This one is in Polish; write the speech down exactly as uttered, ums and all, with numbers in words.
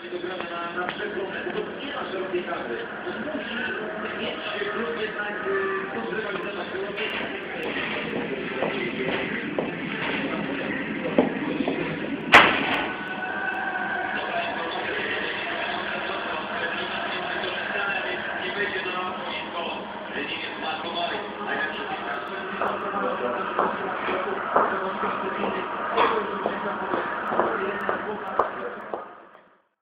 do grania na, na przekrój, bo to nie ma szerokiej kadry. To musi mieć klub jednak dobrze rywalizować. Thank you.